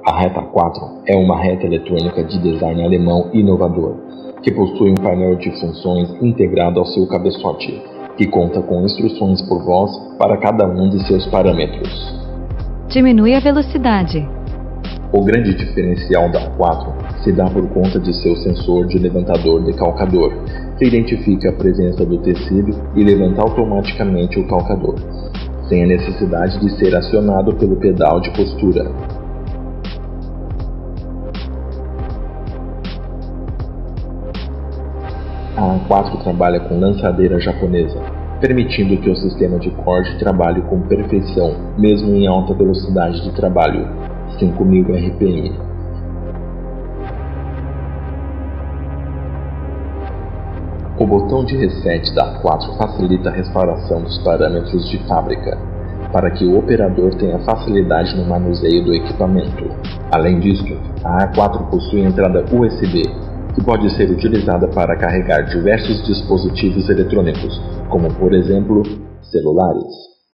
A Reta 4 é uma reta eletrônica de design alemão inovador, que possui um painel de funções integrado ao seu cabeçote, que conta com instruções por voz para cada um de seus parâmetros. Diminui a velocidade. O grande diferencial da A4 se dá por conta de seu sensor de levantador decalcador, que identifica a presença do tecido e levanta automaticamente o calcador, sem a necessidade de ser acionado pelo pedal de costura. A A4 trabalha com lançadeira japonesa, permitindo que o sistema de corte trabalhe com perfeição, mesmo em alta velocidade de trabalho, 5.000 RPM. O botão de reset da A4 facilita a restauração dos parâmetros de fábrica, para que o operador tenha facilidade no manuseio do equipamento. Além disso, a A4 possui entrada USB, que pode ser utilizada para carregar diversos dispositivos eletrônicos, como por exemplo, celulares.